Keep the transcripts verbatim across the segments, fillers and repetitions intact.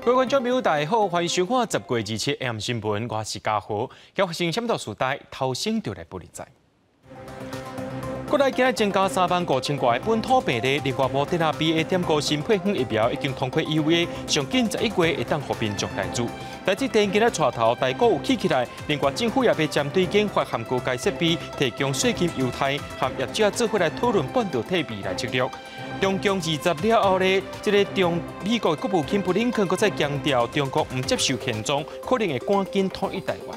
各位观众朋友，大家好，欢迎收看十月二七 A M 新闻，我是嘉豪。今发生什么大事代，头先就来报你知。国内今日增加三万五千个本土病例，另外莫德纳 B A 点五新配方疫苗已经通过 E U A， 上近十一月会当互民众来注。但这电今日带头大股有起起来，另外政府也被针对研发含高阶设备，提供税金优待，和业者做伙来讨论半导体未来策略。中共二十了后呢，这个中美国国务卿布林肯搁再强调，中国唔接受现状，可能会赶紧统一台湾。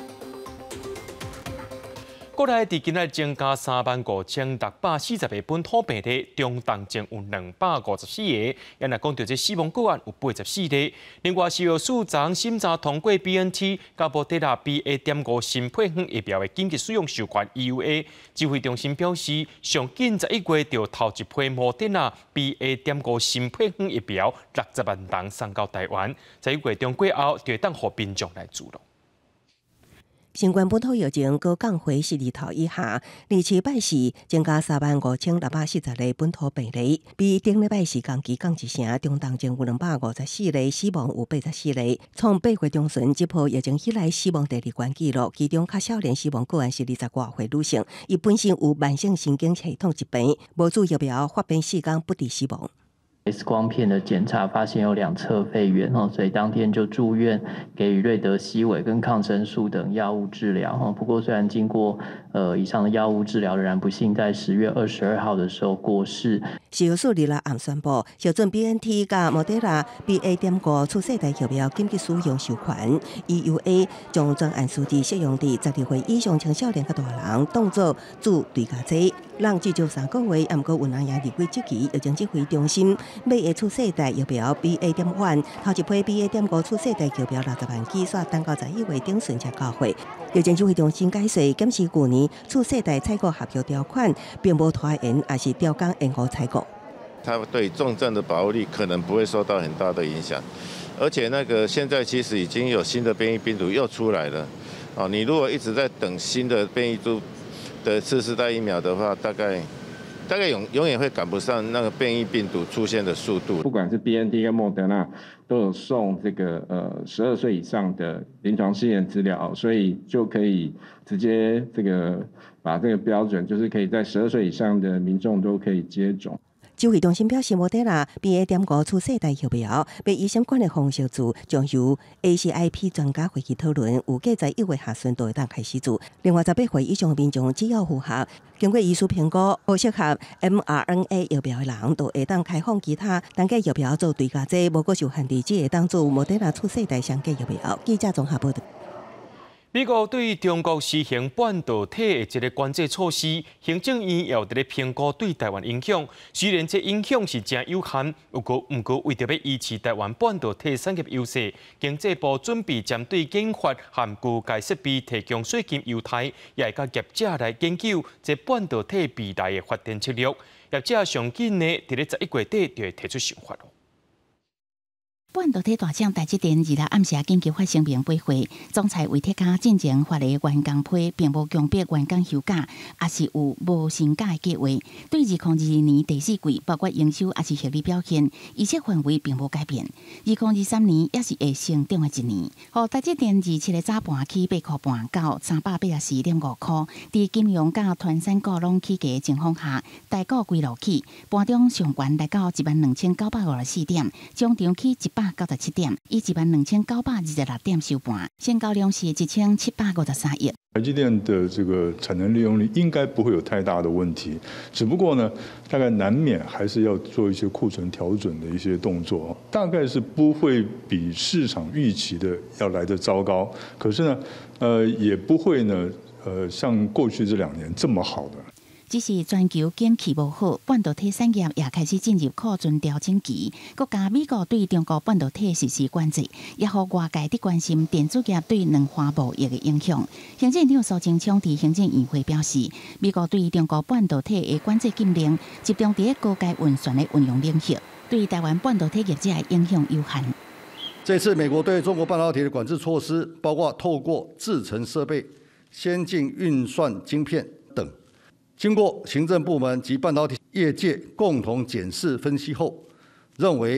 国内伫今日增加三万五千六百四十个本土病例，中重症有两百五十四个，也若讲到这死亡个案有八十四例。另外，食药署昨审查通过 B N T 甲莫德纳 B A 点五新配方疫苗的紧急使用授权 E U A， 指挥中心表示，上近十一月就头一批莫德纳 B A 点五新配方疫苗六十万人送到台湾，在月中过后就会当互民众来注入。 新冠本土疫情高降回十二头以下，二七拜四增加三万五千六百四十个本土病例，比顶礼拜四同期降一成。中重症有两百五十四例，死亡有八十四例。从八月中旬这波疫情以来，死亡第二关纪录，其中较少年死亡个案是二十外岁女性，伊本身有慢性神经系统疾病，无注疫苗发病四天不治死亡。 X 光片的检查发现有两侧肺炎哦，所以当天就住院给予瑞德西韦跟抗生素等药物治疗哦。不过虽然经过呃以上的药物治疗，仍然不幸在十月二十二号的时候过世。食药署日内暗宣布， 小准 B N T 加莫德纳 B A 点五次世代疫苗紧急使用授权 E U A， 将专案数字适用伫十二岁以上青少年甲大人，当作注对家剂。人至少三个月，也毋过有人也入过即期疫情指挥中心买的次世代疫苗 B A 点一，头一批 B A 点五次世代疫苗六十万剂，煞等到十一月顶旬才到货。疫情指挥中心解释，检视去年次世代采购合约条款，并无拖延，也是调工延误采购。 它对重症的保护力可能不会受到很大的影响，而且那个现在其实已经有新的变异病毒又出来了。哦，你如果一直在等新的变异株的次世代疫苗的话，大概大概永永远会赶不上那个变异病毒出现的速度。 不管是 B N T 跟莫德纳都有送这个呃十二岁以上的临床试验资料，所以就可以直接这个把这个标准，就是可以在十二岁以上的民众都可以接种。 指挥中心表示，莫德纳 B A 点五次世代疫苗被以相关的方式做，将由 A C I P 专家会议讨论，预计在一月下旬就会当开始做。另外，十八岁以上的民众只要符合经过医师评估，不适合 M R N A 疫苗的人，就会当开放其他单价疫苗做对家剂，无过受限制，只会当做莫德纳次世代相隔疫苗。记者综合报道。 美国对中国实行半导体的一个管制措施，行政院也有伫咧评估对台湾影响。虽然这影响是真有限，不过不过为着要维持台湾半导体产业优势，经济部准备针对研发和高阶设备提供税金优待，也会甲业者来研究这半导体未来的发展策略。业者上紧呢，伫咧十一月底就会提出想法咯。 半导体大厂台积电二日暗时紧急发声明驳回，总裁为铁家进前发的员工批，并无强迫员工休假，也是有无薪假的计划。对二零二二年第四季，包括营收也是获利表现，预测范围并无改变。二零二三年也是会成长的一年。和台积电二七个早盘起八块半到三百八十四点五块，伫金融甲团产股拢起价的情况下，台股规路起，盘中上悬来到一万两千九百五十四点，中场起一百九十七点，以一万两千九百二十六点收盘，成交量是一千七百五十三亿。 台积电的这个产能利用率应该不会有太大的问题，只不过呢，大概难免还是要做一些库存调整的一些动作，大概是不会比市场预期的要来得糟糕，可是呢，呃，也不会呢，呃，像过去这两年这么好的。 只是全球景气无好，半导体产业也开始进入库存调整期。国家美国对中国半导体实施管制，也让外界的关心电子业对两化贸易的影响。行政长苏贞昌伫行政院会表示，美国对中国半导体的管制禁令集中伫高阶运算的运用领域，对台湾半导体业者的影响有限。 这次美国对中国半导体的管制措施，包括透过制程设备、先进运算晶片等。经过行政部门及半导体业界共同检视分析后，认为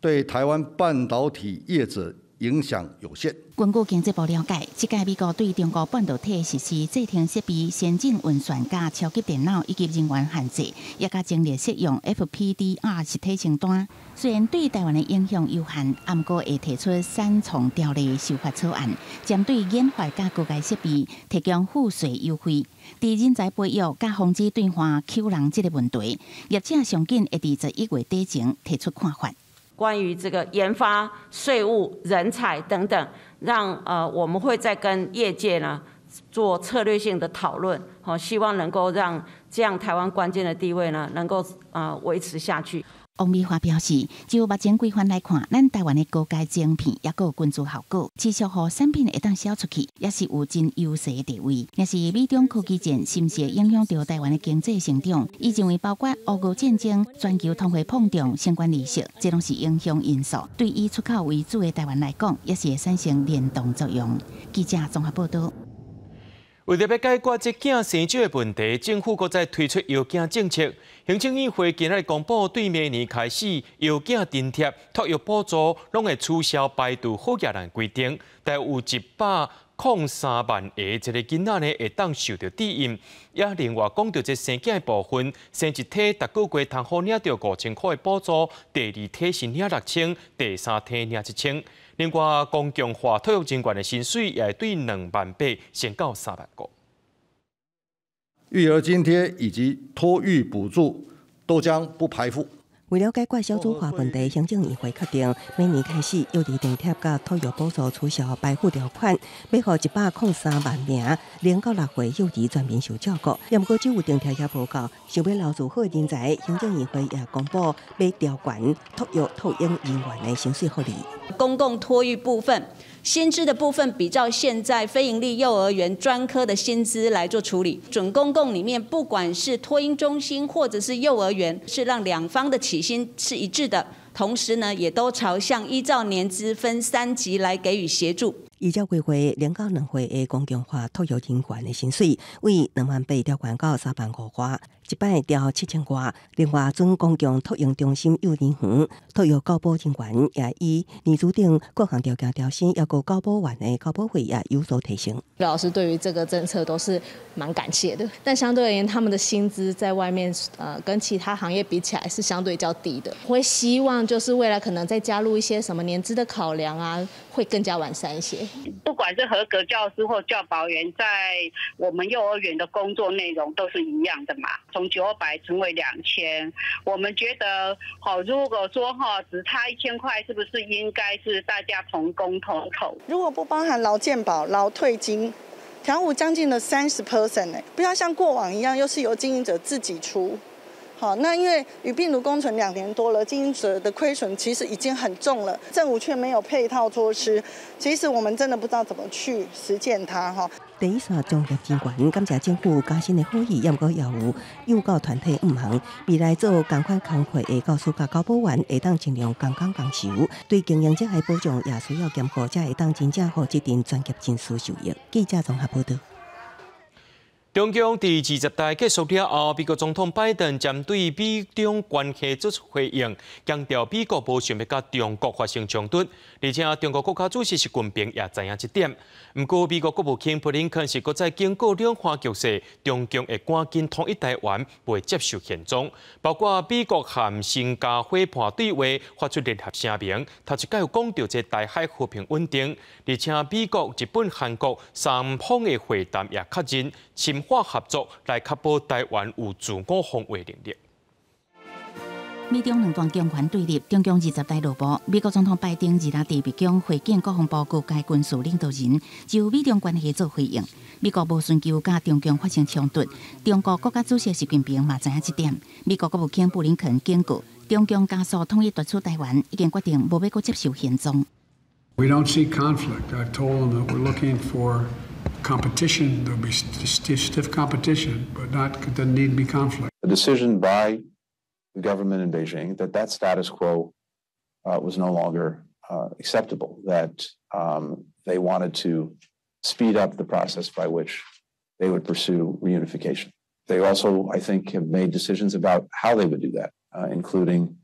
对台湾半导体业者影响有限。 根据经济部了解，这届美国对中国半导体实施制定设备、先进运算、加超级电脑以及人员限制，也加精烈适用 F P D R 实体清单。虽然对台湾的影响有限，不过会提出三重条例修法草案，针对研发加高阶设备提供赋税优惠。在人才培育加防止对华扣人这个问题，业者上紧会伫十一月底前提出看法。 关于这个研发、税务、人才等等，让呃我们会再跟业界呢做策略性的讨论，好，希望能够让这样台湾关键的地位呢能够呃维持下去。 王美华表示，就目前规范来看，咱台湾的高阶晶片也有均做效果，持续互产品会当销出去，也是有真优势的地位。但是美中科技战是毋是会影响到台湾的经济成长？伊认为包括俄乌战争、全球通货膨胀相关利息，这拢是影响因素。对以出口为主的台湾来讲，也是会产生联动作用。记者综合报道。 为了要解决这囝生少的问题，政府搁再推出幼囝政策。行政议会今日公布，对明年开始，幼囝津贴、托育补助拢会取消排除好业人规定，但有一百零三万个一个囡仔呢会当受到抵应。也另外讲到这生囝的部分，生一体逐个月通好领到五千块的补助，第二体是领六千，第三体领一千。另外，公共化托育人员的薪水也会对两万八升到三万五。 育儿津贴以及托育补助都将不排付。 为了解决少子化问题，行政议会决定明年开始，幼儿津贴甲托育补助取消排付条款，要予一百零三万名零到六岁幼儿全面受照顾。也不过，只有津贴也无够，想要留住好人才，行政议会也公布要调悬托育托婴人员的薪水福利。 公共托育部分。薪资的部分比照现在非营利幼儿园专科的薪资来做处理，准公共里面不管是托婴中心或者是幼儿园，是让两方的起薪是一致的，同时呢也都朝向依照年资分三级来给予协助。依照规划，零到两岁的公共化托育人员的薪水为两万八调悬到三万五块，一摆调七千块。另外，准公共托婴中心幼儿园托育教保人员也以年资等各项条件调薪，要求教保员的教保费也有所提升。 老师对于这个政策都是蛮感谢的，但相对而言，他们的薪资在外面呃跟其他行业比起来是相对较低的。我会希望就是未来可能再加入一些什么年资的考量啊，会更加完善一些。 不管是合格教师或教保员，在我们幼儿园的工作内容都是一样的嘛，从九百成为两千。我们觉得，好，如果说哈只差一千块，是不是应该是大家同工同酬？ 如果不包含劳健保、劳退金，调五将近了三十 percent 哎，不要像过往一样，又是由经营者自己出。好，那因为与病毒共存两年多了，经营者的亏损其实已经很重了，政府却没有配套措施，其实我们真的不知道怎么去实践它哈。第一线专业资源，感谢政府加薪的好意，也不过也有幼教团体唔忙，未来做同款工课的教师甲教保员会当尽量共工共酬，对经营者的保障也需要兼顾，才会当真正互这阵专业人士受益。记者综合报道。 中共第二十大结束了后，美国总统拜登针对美中关系作出回应，强调美国无想要甲中国发生冲突，而且中国国家主席习近平也知影这点。不过，美国国务卿布林肯是搁再警告两岸局势，中共会赶紧统一台湾，袂接受现状。包括美国和新加坡判对话发出联合声明，头一摆有讲到这台海和平稳定，而且美国、日本、韩国三方的会谈也确认深化合作来确保台湾有自我防卫能力。 美中两段强权对立，中共二十大落幕。美国总统拜登二日伫白宫会见国防部各界军事领导人，就美中关系做回应。美国无寻求甲中共发生冲突，中国国家主席习近平嘛知影这点。美国国务卿布林肯警告，中共加速统一夺取台湾，已经决定无要阁接受现状。 We don't see conflict. I've told them that we're looking for competition. There'll be stiff competition, but not doesn't need to be conflict. A decision by the government in Beijing that that status quo uh, was no longer uh, acceptable. That um, they wanted to speed up the process by which they would pursue reunification. They also, I think, have made decisions about how they would do that, uh, including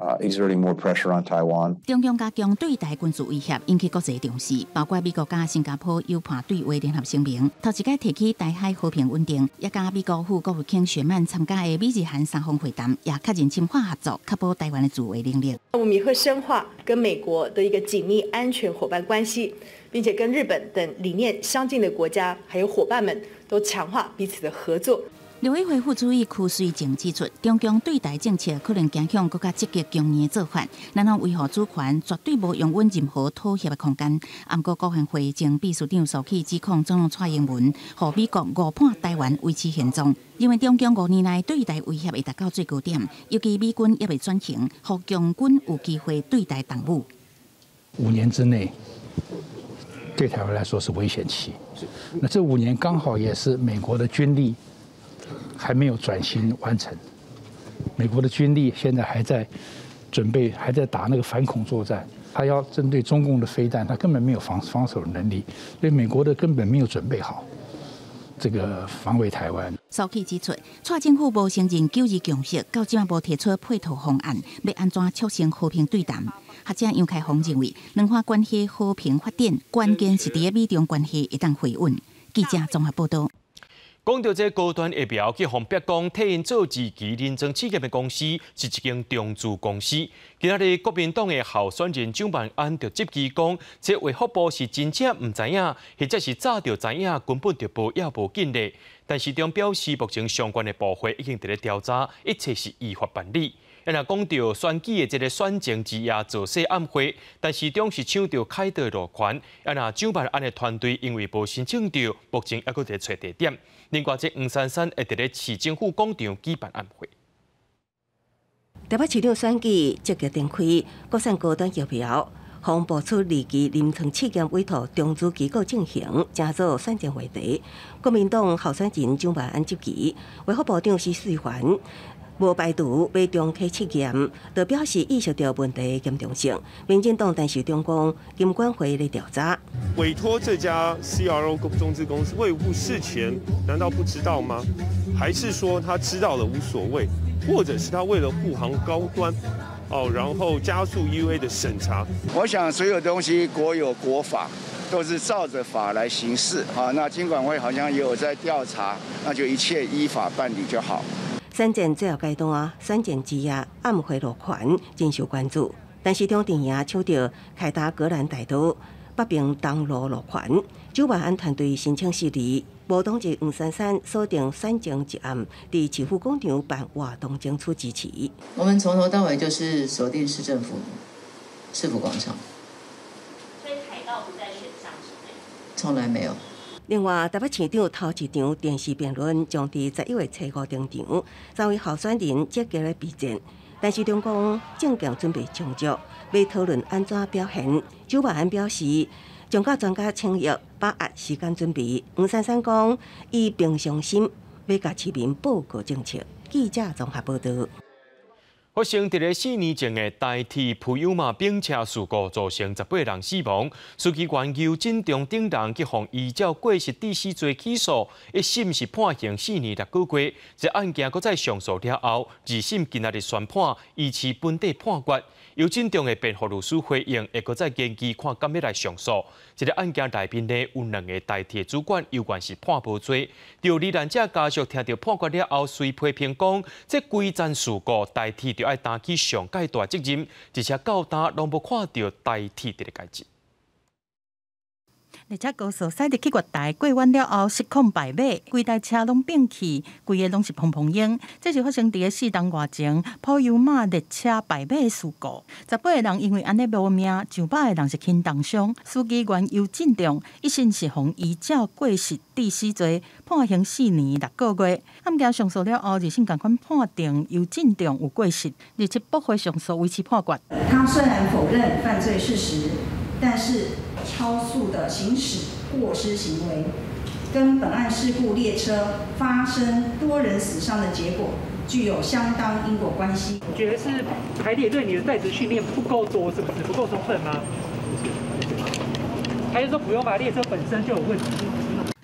uh, exerting more pressure on Taiwan. 中共加强对台军事威胁，引起国际重视，包括美国加新加坡又判对华联合声明，头一届提起台海和平稳定，也加美国副国务卿雪曼参加的美日韩三方会谈，也确认深化合作，确保台湾的自卫能力。 我们也会深化跟美国的一个紧密安全伙伴关系，并且跟日本等理念相近的国家还有伙伴们都强化彼此的合作。 陆委会副主席邱瑞正指出，中共对台政策可能倾向更加积极强硬的做法，咱方维护主权绝对无容忍任何妥协的空间。不过，国安会前秘书长苏起指控总统蔡英文，和美国误判台湾维持现状，认为中共五年来对台威胁会达到最高点，尤其美军也未转型，和共军有机会对台动武。 五年之内，对台湾来说是危险期。那这五年刚好也是美国的军力还没有转型完成，美国的军力现在还在准备，还在打那个反恐作战。他要针对中共的飞弹，他根本没有防防守能力，所以美国的根本没有准备好这个防卫台湾。 苏起指出，蔡政府无承认九二共识，到今无提出配套方案，要安怎促成和平对谈？学者杨开宏认为，两岸关系和平发展，关键是伫美中关系一旦回稳。记者综合报道。 讲到这高端疫苗，去红白讲替因做自己认证试验的公司是一间中资公司。今仔日国民党的候选人蒋万安就接机讲，这卫福部是真正唔知影，或者是早就知影，根本就无要无紧的。但市长表示，目前相关的部会已经伫咧调查，一切是依法办理。也若讲到选举的这个选情之夜造势暗会，但市长是抢到凯道路权。也若蒋万安的团队因为无申请到，目前还阁在找地点。另外，这黄珊珊会伫咧市政府广场举办暗会。 台北市长选举积极展开，国产高端疫苗，防部出二期临床试验委托中资机构进行，正做选战话题。国民党候选人蒋万安接旗，卫福部长施瑞环无排除要重启试验，就表示意识到问题严重性。民进党但是中共金管会来调查， 委托这家 C R O 中资公司卫福部事前难道不知道吗？还是说他知道了无所谓，或者是他为了护航高端，哦，然后加速 E U A 的审查？ 我想所有东西国有国法，都是照着法来行事。好，那金管会好像也有在调查，那就一切依法办理就好。 选战最后阶段，选战之夜暗会落权真受关注。但是中电影抢到凯达格兰大道北平东路落权，蒋万安团队申请受理，无党籍黄珊珊锁定选情一案，伫市府广场办活动争取支持。 我们从头到尾就是锁定市政府市府广场， 所以凯道不在选项之内， 从来没有。 另外，台北市长头一场电视辩论将伫十一月初五登场，三位候选人积极来备战。但是中共正强准备充足，要讨论安怎表现。蒋万安表示，将甲专家请益，把握时间准备。黄珊珊讲，以平常心要甲市民报告政策。记者综合报道。 发生伫咧四年前的台铁普悠玛并车事故，造成十八人死亡。司机员由警中顶人去向依照过失致死罪起诉，一审是判刑四年六个月。这案件搁再上诉了后，二审今仔日宣判依次本地判决。由警中的辩护律师回应，会搁再研究看敢要来上诉。这个案件内面呢有两个台铁主管，有关是判无罪。由罹难者家属听到判决了后，随批评讲，这规站事故台铁就要担起上界大责任，而且到今拢无看到台铁的代志。 而且高速驶入去月台过弯了后失控败马，规台车拢变去，规个拢是砰砰响。这是发生伫个四档外前普悠玛列车败马事故，十八个人因为安尼无命，上百个人是轻重伤。司机员尤进重一审是互依照过失致死罪判刑四年六个月。案件上诉了后，二审共款判定尤进重有过失，日期驳回上诉，维持判决。 他虽然否认犯罪事实，但是超速的行驶过失行为，跟本案事故列车发生多人死伤的结果具有相当因果关系。 你觉得是台铁对你的在职训练不够多，是不是不够充分吗？还是说普悠玛列车本身就有问题？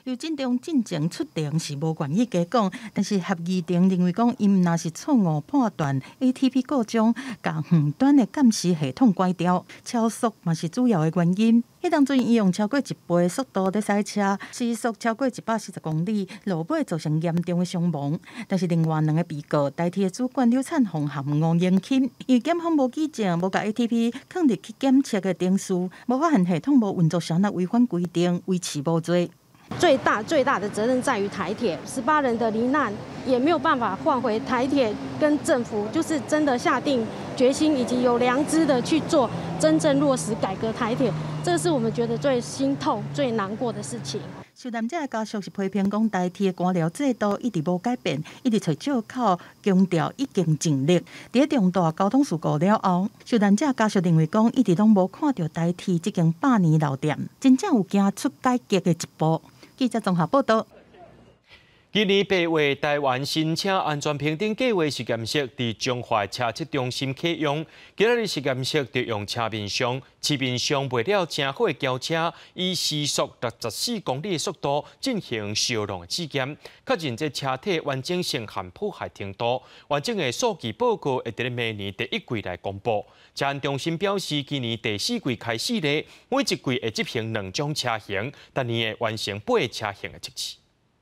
刘振中进前出庭是无愿意加讲，但是合议庭认为讲，因若是错误判断 A T P 故障，甲远端的监视系统关掉，超速嘛是主要的原因。迄当阵伊用超过一倍速度在赛车，时速超过一百四十公里，落尾造成严重的伤亡。但是另外两个被告，代替的主管刘灿宏和吴英钦，因为检方无举证，无甲 A T P 放入去检测的定数，无发现系统无运作上那违反规定，维持无罪。 最大最大的责任在于台铁，十八人的罹难也没有办法换回台铁跟政府，就是真的下定决心以及有良知的去做真正落实改革台铁，这是我们觉得最心痛、最难过的事情。 受难者的家属是批评讲，台铁的官僚制度一直无改变，一直找借口强调已经尽力。在重大交通事故了后，受难者家属认为讲，一直拢无看到台铁这间百年老店，真正有行出改革的一步。记者综合报道。今年八月，台湾新车安全评定计划实验室伫中华车测中心启用。今日实验室着用车面上、市面上卖了正好的轿车，以时速六十四公里的速度进行烧融的试验，确认这车体完整性和破坏程度。完整的数据报告会伫明年第一季来公布。车安中心表示，今年第四季开始咧，每一季会执行两种车型，但年会完成八个车型的测试。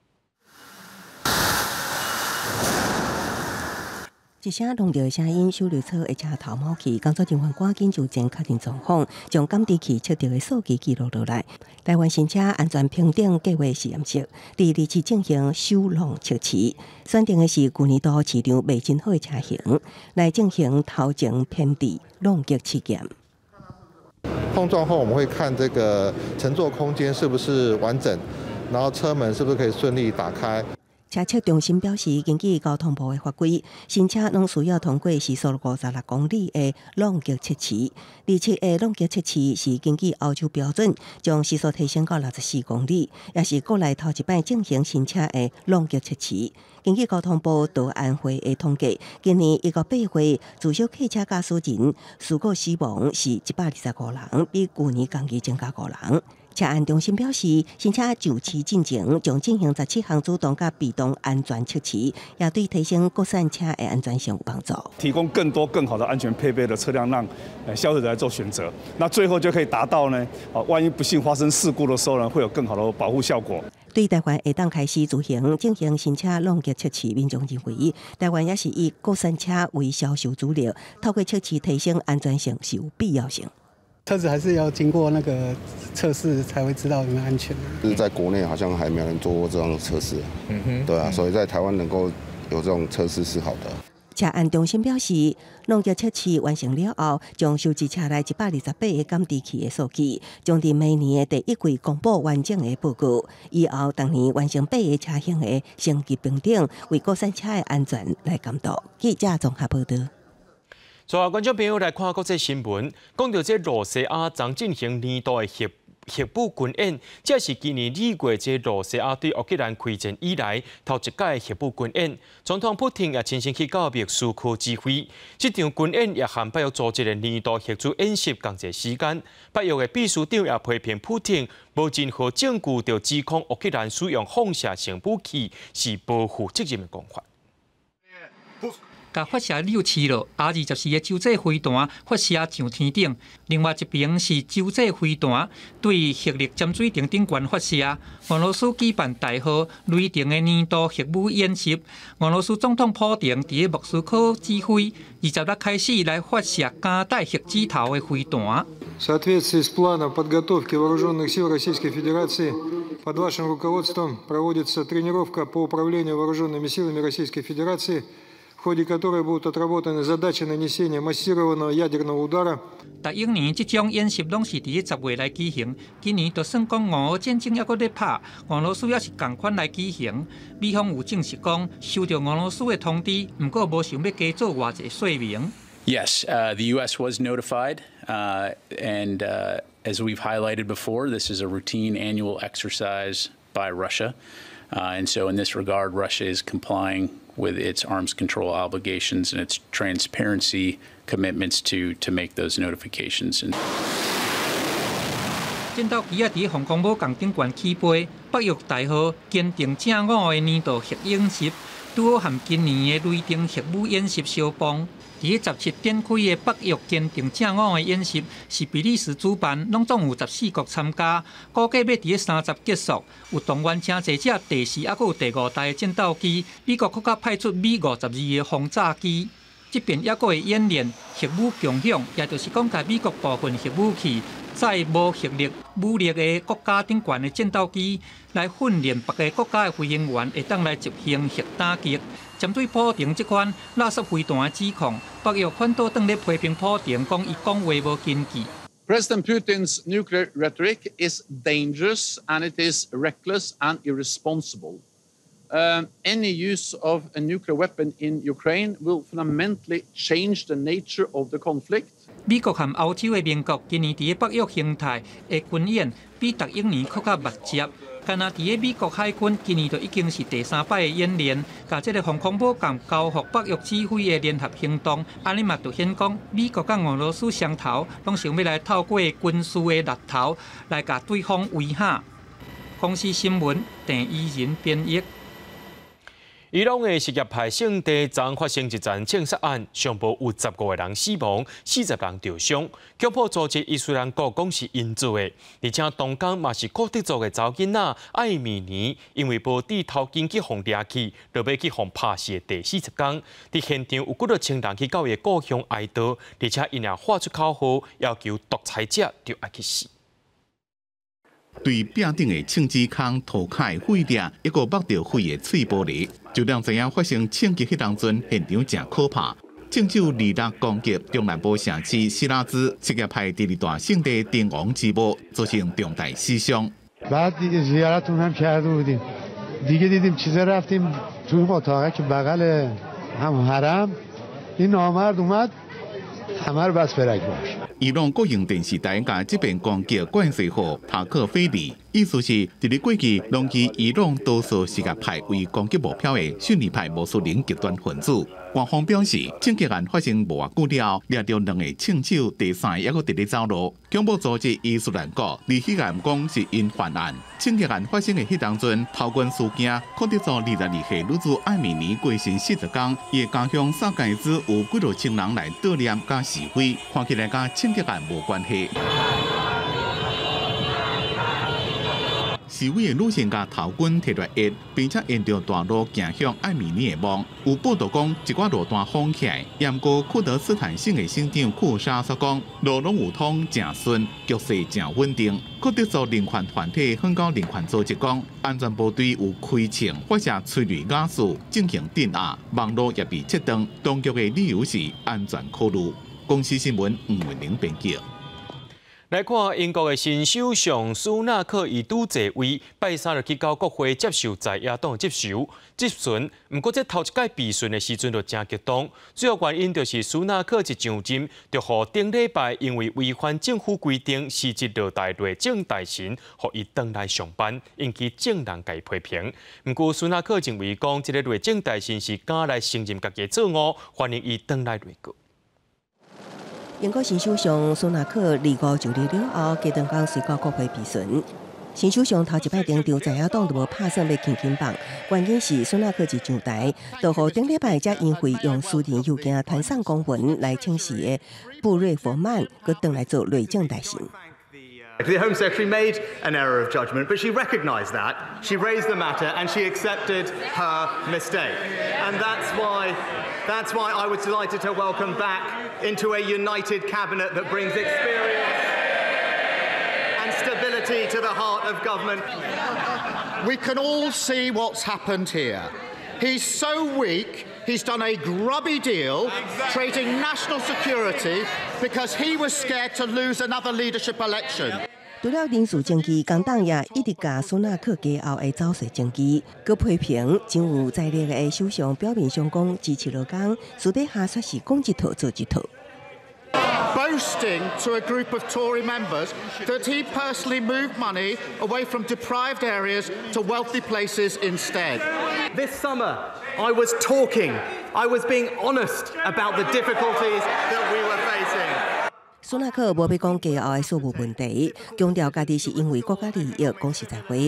一声弄到的声音，修理车的车头冒气，工作人员赶紧就前确定状况，将感知器测到的数据记录落来。台湾新车安全评定计划实验室第二次进行首弄测试，选定的是去年度市场卖真好的车型，来进行头前偏地弄击试验。 碰撞后，我们会看这个乘坐空间是不是完整，然后车门是不是可以顺利打开。车测中心表示，根据交通部的法规，新车拢需要通过时速五十六公里的弄击测试。而且的弄击测试是根据欧洲标准，将时速提升到六十四公里，也是国内头一摆进行新车的弄击测试。根据交通部道安会的统计，今年一个八月，自小汽车驾驶人事故死亡是一百二十五人，比去年同期增加五人。车安中心表示，新车就期进前将进行十七项主动甲被动安全测试，也对提升国产车的安全性有帮助。 提供更多更好的安全配备的车辆，让呃消费者来做选择。那最后就可以达到呢，啊，万一不幸发生事故的时候呢，会有更好的保护效果。对台湾下当开始自行进行新车弄击测试，民众认为台湾也是以国产车为销售主流，透过测试提升安全性是有必要性。 车子还是要经过那个测试才会知道有没有安全。 就是在国内好像还没有人做过这样的测试，嗯哼，对啊，所以在台湾能够有这种测试是好的。车安中心表示，弄击测试完成了后，将收集车内一百二十八个感知器的数据，将伫明年的第一季公布完整的报告。以后当年完成八个车型的升级评定，为国产车的安全来监督。记者综合报道。所有观众朋友来看国际新闻，讲到这罗西亚将进行年度的核核武军演，这是今年二月这罗西亚对乌克兰开战以来头一届核武军演。总统普京也亲身去到秘书区指挥，这场军演也和北约组织的年度核武演习同一时间。北约的秘书长也批评普京无任何证据就指控乌克兰使用放射性武器是不负责任的讲法。甲发射六次了，A 二十四个洲际飞弹发射上天顶。另外一边是洲际飞弹对核力潜水艇顶悬发射。俄罗斯举办大号雷霆的年度核武演习。俄罗斯总统普京伫莫斯科指挥，二十日开始来发射加带核指头的飞弹。 В соответствии с планом подготовки вооруженных сил Российской Федерации под вашим руководством проводится тренировка по управлению вооруженными силами Российской Федерации, в ходе которой будут отработаны задачи нанесения массированного ядерного удара. 逐一年这种演习拢是伫十月来举行，今年就算讲俄乌战争还阁咧拍，俄罗斯也是同款来举行。美方有证实讲收到俄罗斯的通知，不过无想要加做偌济说明。 Yes, uh, the U S was notified, uh, and uh, as we've highlighted before, this is a routine annual exercise by Russia, uh, and so in this regard, Russia is complying with its arms control obligations and its transparency commitments to to make those notifications. 战斗机啊，伫航空母舰顶悬起飞， 北约大号坚定正午的年度核演习，拄好和今年的雷霆核武演习相逢。伫个十七展开的北约坚定正午的演习，是比利时主办，拢总有十四国参加。估计要伫个三十结束，有动员真侪只第四，还佫有第五代的战斗机。美国佫较派出米五十二个轰炸机。这边还佫会演练核武共享，也就是讲，甲美国部分核武器载无核力武力的国家顶悬的战斗机，来训练别个国家的飞行员会当来执行核打击。针对普廷这款垃圾飞弹的指控，北约反倒转咧批评普廷，讲伊讲话无根据。 President Putin's nuclear rhetoric is dangerous and it is reckless and irresponsible. Um, any use of a nuclear weapon in Ukraine will fundamentally change the nature of the conflict. 美国和欧洲的盟国今年伫个北约形态的军演，比逐一年更较密集。干那伫个美国海军今年就已经是第三摆的演练，甲这个防空母舰交付北约指挥的联合行动，安尼嘛就显讲美国甲俄罗斯双头拢想要来透过军事的力头来甲对方威吓。公司新闻郑依仁编译。 伊朗的什叶派圣地昨发生一场枪杀案，上报有十五个人死亡，四十人受伤。强迫组织伊斯兰国讲是因做的，而且同工嘛是科特族的查囡仔艾米尼，因为无伫头前去互掠去，就要去互拍死的第四十天。伫现场有几多千人去到伊的故乡哀悼，而且因也发出口号，要求独裁者就要去死。 对壁顶的枪支孔涂开废裂，一个擘着血的碎玻璃，就让知影发生枪击迄当阵现场真可怕。正就利落攻击中南部城市希拉兹什叶派第二大圣地丁王之墓，造成重大死伤。 بعد زیارتون هم کرده بودیم. دیگه دیدیم چیزا رفتیم توی اتاقک بغل هم حرم. این نامرد اومد همه رو بس برک باش. 伊朗国营电视台甲这边攻击关系好塔克菲里，意思是伫咧过去拢以伊朗多数什叶派为攻击目标的逊尼派穆斯林极端分子。官方表示，枪击案发生无偌久了，掠到两个枪手，第三个还佫伫咧走路。恐怖组织伊斯兰国伫迄案讲是因犯案。枪击案发生的迄当阵，头关事件，科特族二十二岁女子艾米尼过身四十天，伊的家乡萨盖兹有几多千人来悼念甲示威，看起来甲枪击案无关系。示威的女性甲头军摕来压，并且沿着大路行向艾米尼的墓。有报道讲，一寡路段封起来。严过库德斯坦省的省长库沙所讲，路拢有通正顺，局势正稳定。库德族人权团体很高人权组织讲，安全部队有开枪发射催泪瓦斯进行镇压，网络也被切断。当局的理由是安全考虑。公司新闻吴文玲编辑。 来看英国的新首相苏纳克，伊拄坐位，拜三就去到国会接受在野党接受质询。不过，这头一届备询的时阵就真激动，主要原因就是苏纳克一上任，就互顶礼拜因为违反政府规定辞职落台内政大臣，互伊回来上班，引起众人甲伊批评。不过，苏纳克认为讲，这个内政大臣是敢来承认家己错误，欢迎伊回来内阁。 英国新首相苏纳克离国就任了后，加长港随到国会备询。新首相头一摆登场，在野党就无拍算要轻轻放，原因是苏纳克一上台，就互顶礼拜才因会用私人邮件传送公文来请示的布瑞佛曼，佮回来做内政大臣。 The Home Secretary made an error of judgment, but she recognised that. She raised the matter and she accepted her mistake. And that's why, that's why I was delighted to welcome back into a united cabinet that brings experience and stability to the heart of government. We can all see what's happened here. He's so weak. He's done a grubby deal, trading national security because he was scared to lose another leadership election. 除了人事政绩，工党也一直甲苏纳克家后的走势政绩，佮批评真有在力的首相表面上讲支持劳工，私底下却是讲一套做一套。 Boasting to a group of Tory members that he personally moved money away from deprived areas to wealthy places instead. This summer, I was talking, I was being honest about the difficulties that we were facing. 苏纳克无要讲家后的所有问题，强调家己是因为国家利益讲实在话。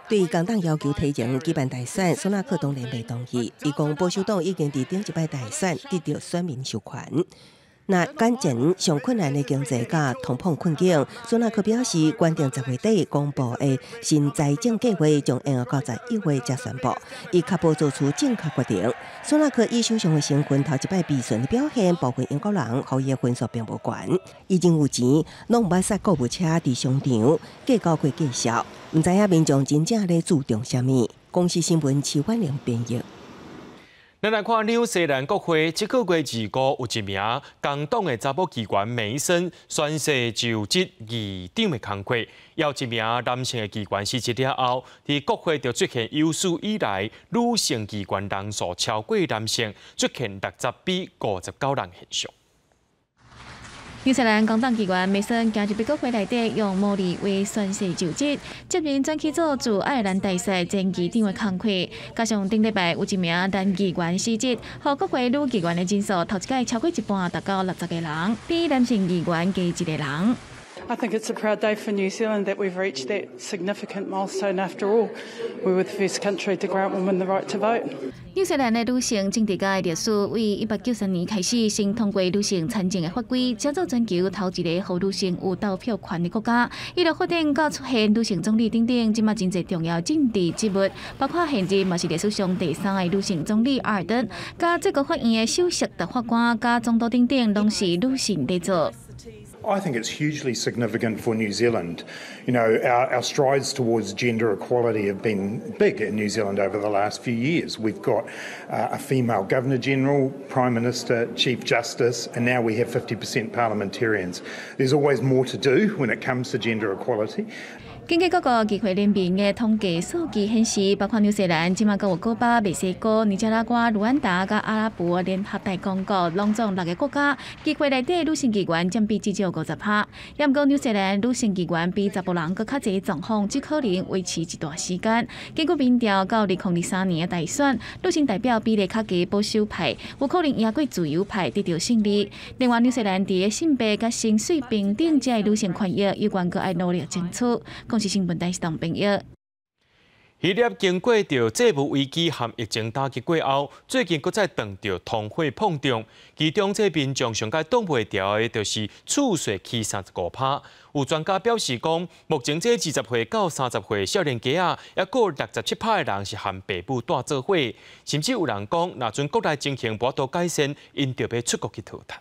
对工党要求提前举办大选，苏纳克当然未同意。伊讲保守党已经伫顶一摆大选得到选民授权。那眼前上困难的经济甲通膨困境，苏纳克表示，原定十月底公布的新财政计划将延到十一月才宣布，以确保做出正确决定。苏纳克以首相的身份头一摆避顺的表现，部分英国人和伊的分数并无悬。伊真有钱，拢毋捌塞购物车伫商场计较过计销，毋知影民众真正咧注重啥物。公司新闻徐婉玲编译。 咱来看纽西兰国会，这个月二五有一名工党的查某议员梅森宣誓就职议长的工作，有一名男性的议员辞职了后，伫国会就出现有史以来女性议员人数超过男性，出现六十比五十九人现象。 纽西兰工党议员梅森今日被国会内底用模拟为宣誓就职，接任转起做驻爱尔兰大使前议长的工作。加上顶礼拜有一名男议员辞职，和国会女议员的人数头一届超过一半，达到六十个人，比男性议员加一个人。 I think it's a proud day for New Zealand that we've reached that significant milestone. After all, we were the first country to grant women the right to vote. 纽西兰的女性政治界历史为一八九三年开始先通过女性参政的法规，才做全球头一个让女性有投票权的国家。伊就发展到出现女性总理等等，即马真侪重要政治职务，包括现任嘛是历史上第三个女性总理阿尔登，加最高法院的首席大法官，加总督等等，拢是女性在做。 I think it's hugely significant for New Zealand. You know, our, our strides towards gender equality have been big in New Zealand over the last few years. We've got uh, a female Governor General, Prime Minister, Chief Justice, and now we have fifty percent parliamentarians. There's always more to do when it comes to gender equality. 根据各个议会联盟的统计数据显示，包括纽西兰、即马还有古巴、墨西哥、尼加拉瓜、卢安达、甲阿拉伯联合大公国，拢总六个国家，议会内底女性议员占比至少五十趴。也毋过纽西兰女性议员比查甫人搁较侪状况，只可能维持一段时间。根据民调，到二零二三年的大选，女性代表比例较低，保守派有可能赢过自由派得到胜利。另外，纽西兰伫个性别甲性水平等这女性权益，有关搁爱努力争取。公司新闻台是当朋友。 希腊经过着债务危机和疫情打击过后，最近搁再碰到通货膨胀，其中这民众上届挡袂牢的，就是储税起三十五趴。有专家表示讲，目前这二十岁到三十岁少年家啊，也有六十七趴的人是和爸母住做伙，甚至有人讲，若阵国内情形无多改善，因就要出国去讨谈。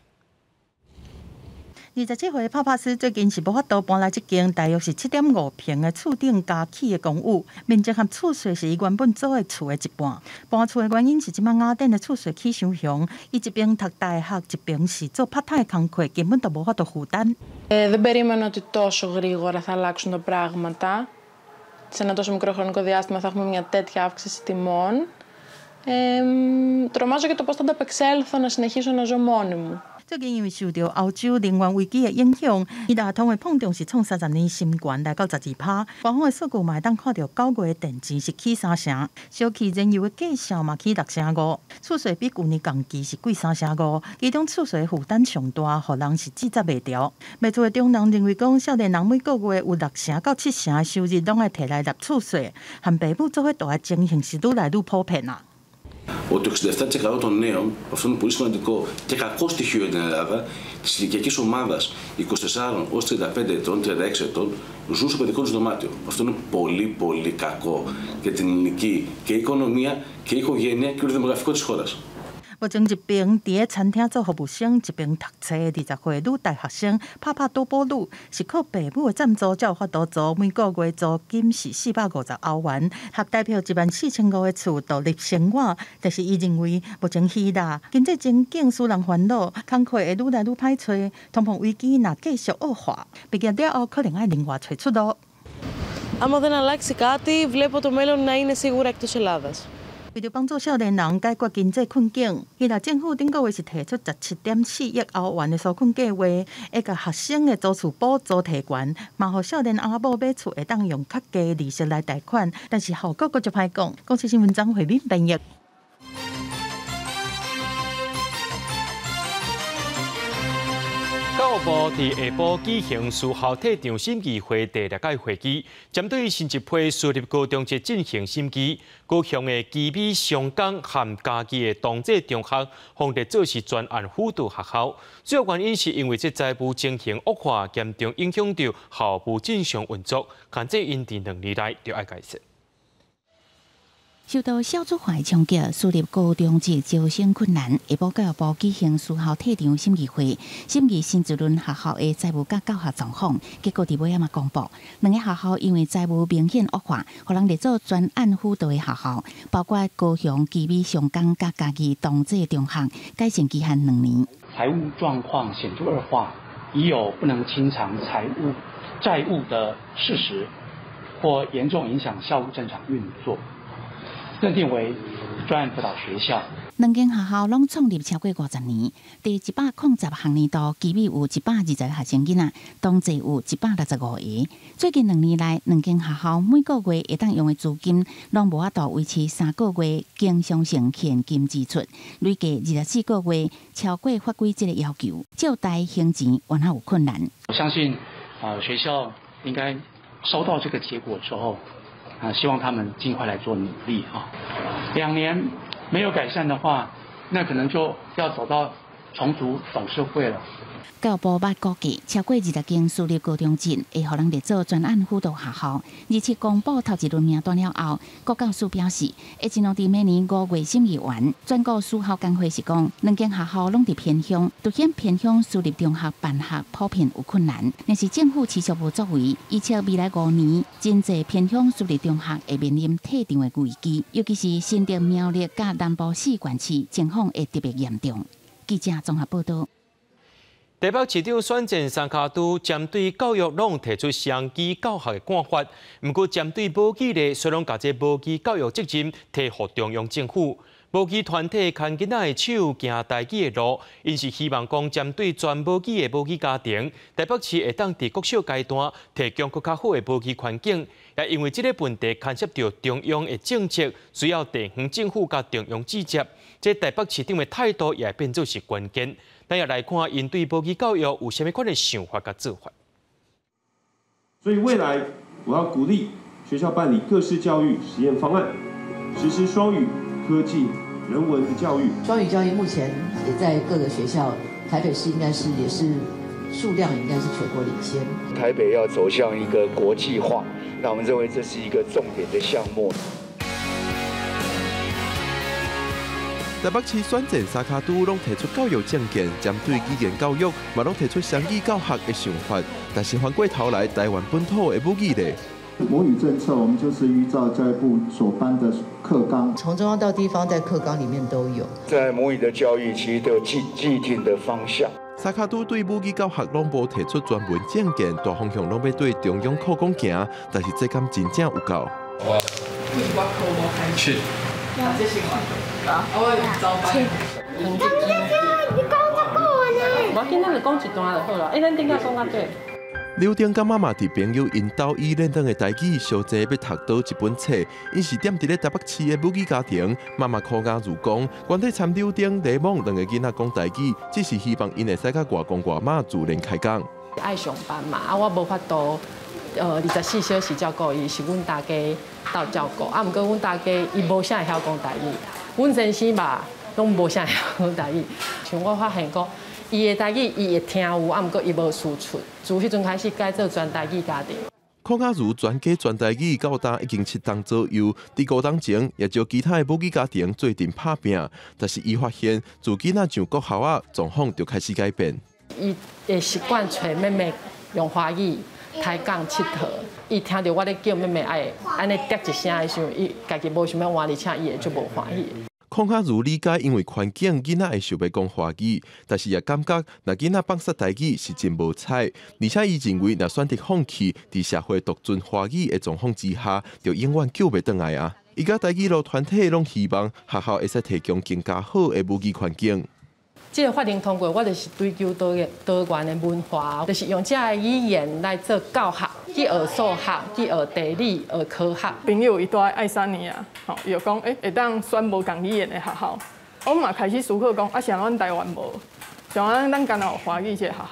二十七岁帕帕斯最近是无法度搬来这间大约是七点五平的厝顶加起的公寓，面积和厝税是伊原本租的厝的一半。搬厝的原因是即摆雅典的厝税起伤凶，伊一边读大学，一边是做part time工课，根本就无法度负担。 Ε, δεν περίμενα ότι τόσο γρήγορα θα αλλάξουν τα πράγματα. Σε ένα τόσο μικρό χρονικό διάστημα θα έχουμε μια τέτοια αύξηση τιμών. Ε, τρομάζω για το πώς θα ανταπεξέλθω να συνεχίσω να ζω μόνη μου. 最近因为受到欧洲能源危机的影响，希腊通货膨胀是创三十年新高，来到十二趴。官方的数据嘛会当看到九月的电钱是起三成，小气燃油的价销嘛起六成五，厝税比去年同期是贵三成五，其中厝税负担上大，互人是指责袂牢。卖厝的中人认为讲，少年人每个月有六成到七成的收入拢会摕来纳厝税，和爸母做伙大的情形是愈来愈普遍啊。 ότι το εξήντα επτά τοις εκατό των νέων, αυτό είναι πολύ σημαντικό και κακό στοιχείο για την Ελλάδα, της ηλικιακής ομάδας είκοσι τεσσάρων έως τριάντα πέντε ετών, τριάντα έξι ετών, ζουν στο παιδικό τους δωμάτιο. Αυτό είναι πολύ πολύ κακό για την ελληνική και οικονομία και οικογένεια και το δημογραφικό της χώρας. 目前一边伫个餐厅做服务生，一边读册的二十岁女大学生拍拍多波女，是靠爸母的赞助才有法度租，每个月租金是四百五十欧元，合代表一万四千五的厝独立生活。但是伊认为，目前希腊经济前景使人烦恼，工课会愈来愈歹找，通膨危机若继续恶化，毕业了后可能要另外找出路。 Άμα δεν αλλάξει κάτι, βλέπω το μέλλον να είναι σίγουρα εκτός Ελλάδας. 为了帮助少年人解决经济困境，希腊政府顶个月是提出十七点四亿欧元的纾困计划，会甲学生的租厝补助提悬，嘛互少年阿某买厝会当用较低利息来贷款，但是效果佫就歹讲。公司新闻张慧敏编译。 到部伫下晡举行书校体场审议会第六届会议，针对新一批私立高中节进行审议。高雄的基美商工和嘉义的同济中学，分列做是专案辅导学校。主要原因是因为这财务情形恶化，严重影响到校务正常运作，但这因伫两年来就要改善。 受到少子化冲击，私立高中职招生困难。下晡教育部举行私校体场审议会，审议新一轮学校的财务甲教学状况。结果伫尾仔嘛公布，两个学校因为财务明显恶化，互人列做专案辅导的学校，包括高雄基美商工甲嘉义同济中学，改善期限两年。 财务状况显著恶化，已有不能清偿财务债务的事实，或严重影响校务正常运作。 认定为专案辅导学校。 两间学校拢创立超过五十年，第一百零十学年度，基美有一百二十个学生囡仔，同济有一百六十五个。最近两年来，两间学校每个月会当用的资金，拢无法度维持三个月经常性现金支出，累计二十四个月，超过法规这个要求，借贷还钱完全有困难。 我相信，啊、呃，学校应该收到这个结果之后。 啊，希望他们尽快来做努力啊！两年没有改善的话，那可能就要走到重组董事会了。 教育部捌估计，超过二十间私立高中职会互人列做专案辅导学校。日前公布头一轮名单了后，国教署表示，会尽量伫每年五月审议完。全国私校工会是讲，两间学校拢伫偏乡，凸显偏乡私立中学办学普遍有困难。但是政府持续无作为，预测未来五年，真侪偏乡私立中学会面临退场的危机，尤其是新竹、苗栗甲南部四县市情况会特别严重。记者综合报道。 台北市长选战三卡都针对教育拢提出双语教学的看法，不过针对母语的，虽然把这母语教育责任推予中央政府，母语团体牵囡仔的手行台语的路，因是希望讲针对全母语的母语家庭，台北市会当伫国小阶段提供更较好的母语环境，也因为这个问题牵涉到中央的政策，需要地方政府甲中央直接，这台北市长的态度也变作是关键。 咱也来看，因对母语教育有什么款的想法甲做法。 所以未来我要鼓励学校办理各式教育实验方案，实施双语、科技、人文的教育。 双语教育目前也在各个学校，台北市应该是也是数量应该是全国领先。 台北要走向一个国际化，那我们认为这是一个重点的项目。 台北市选战三卡都拢提出教育政见，针对语言教育，嘛拢提出双语教学的想法。但是反过头来，台湾本土的母语呢？ 母语政策，我们就是依照教育部所颁的课纲， 从中央到地方，在课纲里面都有。 在母语的教育，其实都有既既定的方向。 三卡都对母语教学拢无提出专门政见，大方向拢要对中央靠讲行，但是这敢真正有够？ 去。 啊，这是我。啊，我走吧。 你讲这个，你讲这个呢？ 我今仔就讲一段就好了。哎，咱顶下讲到对。 刘丁甲妈妈伫朋友因兜伊练等的台语，小姐要读倒一本册，因是踮伫咧台北市的母语家庭。妈妈苦家如讲，原底参刘丁、雷蒙两个囡仔讲台语，只是希望因会使甲外公外妈自然开讲。 爱上班嘛，啊，我无法度。 呃，二十四小时照顾伊，是阮大家斗照顾。啊，毋过阮大家伊无啥会晓讲台语，阮先生吧，拢无啥会晓讲台语。像我发现讲，伊的台语伊会听有，啊，毋过伊无输出。自迄阵开始改做全台语家庭。 邝家如全家全台语到今已经七档左右，伫五档前也招其他的母语家庭做阵拍拼，但是伊发现自囡仔上国校啊，状况就开始改变。 伊会习惯找妹妹用华语。 抬杠佚佗，伊听到我咧叫妹妹爱安尼嗲一声的时候，伊家己无想要换，而且伊会就无欢喜。 邝家如理解，因为环境囡仔会想要讲华语，但是也感觉若囡仔放煞台语是真无彩，而且伊认为若选择放弃，伫社会独尊华语的状况之下，就永远救袂倒来啊！伊甲台语路团体拢希望学校会使提供更加好的母语环境。 这个法令通过，我就是追求多元多元的文化，就是用这个语言来做教学，去学数学，去学地理，学科学。 朋友伊住在爱沙尼亚，吼，伊就讲，诶、欸，会当选无共语言的学校。我嘛开始思考讲，啊，像阮台湾无，像咱咱干那有华语这个学校。